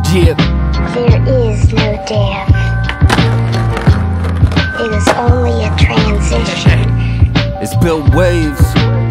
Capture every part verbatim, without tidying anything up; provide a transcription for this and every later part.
Yeah. There is no death. It is only a transition. It's built waves.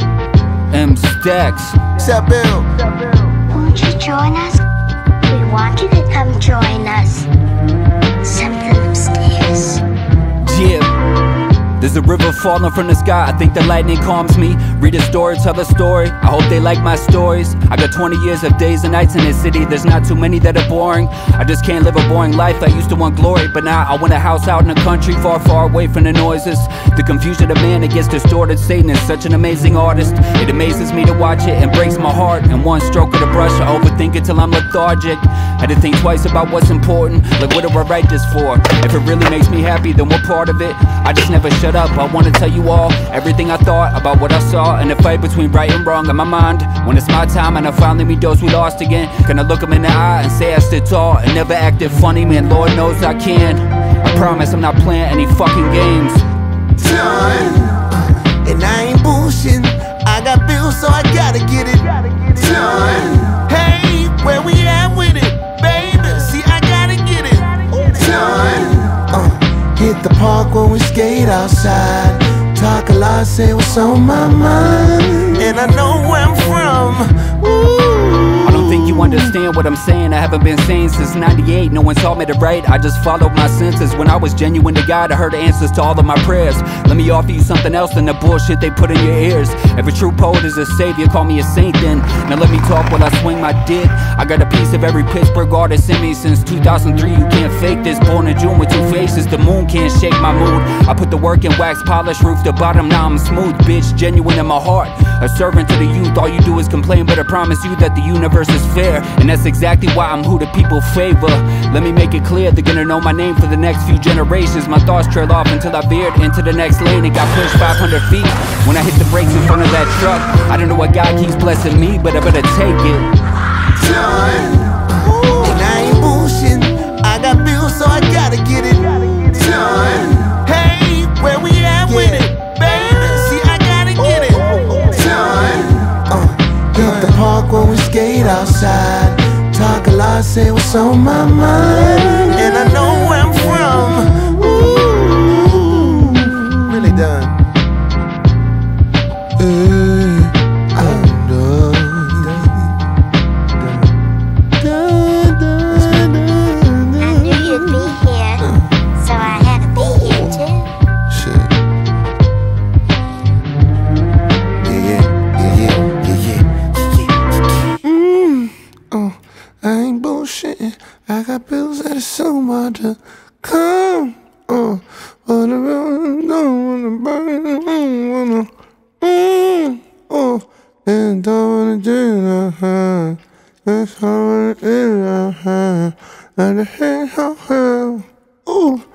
M Stacks. What's up, Bill? Won't you join us? We want you to come join us. Something upstairs. Yeah. There's a river falling from the sky, I think the lightning calms me. Read a story, tell a story, I hope they like my stories. I got twenty years of days and nights in this city, there's not too many that are boring. I just can't live a boring life, I used to want glory, but now I want a house out in the country, far, far away from the noises. The confusion of man that gets distorted, Satan is such an amazing artist. It amazes me to watch it and breaks my heart. In one stroke of the brush, I overthink it till I'm lethargic. Had to think twice about what's important, like what do I write this for? If it really makes me happy, then we're part of it. I just never shut up, I wanna tell you all everything I thought about what I saw in the fight between right and wrong in my mind. When it's my time and I finally meet those we lost again, can I look them in the eye and say I stood tall and never acted funny? Man, Lord knows I can. I promise I'm not playing any fucking games. Done. And I ain't bullshitting, I got bills so I gotta get it done. Hey, where we at with it? See, I gotta get it done. Uh, hit the park when we skate outside. Talk a lot, say what's on my mind. And I know where I'm from. Ooh. I don't think you understand what I'm saying. I haven't been sane since ninety-eight. No one taught me to write, I just followed my senses. When I was genuine to God, I heard answers to all of my prayers. Let me offer you something else than the bullshit they put in your ears. If a true poet is a savior, call me a saint then. Now let me talk while I swing my dick. I got a piece of every Pittsburgh artist in me since two thousand three. You can't fake this, born in June with two faces. The moon can't shake my mood. I put the work in, wax polish, roof to bottom, now I'm smooth, bitch, genuine in my heart. A servant to the youth, all you do is complain, but I promise you that the universe is fair. And that's exactly why I'm who the people favor. Let me make it clear, they're gonna know my name for the next few generations. My thoughts trailed off until I veered into the next lane and got pushed five hundred feet. When I hit the brakes in front of that truck, I don't know what God keeps blessing me, but I better take it done. And I ain't bullshitting, I got bills so I gotta get it done. Hey, where we at with it? Hit the park when we skate outside. Talk a lot, say what's on my mind. And I know where I'm from. Ooh, really done. Ooh, I'm done. Done, done, done, done. I knew you'd be here, so I had to be here too. Shit. I ain't bullshitting, I got bills that are so hard to come. Uh, but I don't wanna burn, wanna, mm, oh, and don't wanna do that. That's how it is, uh, and the hell, ooh.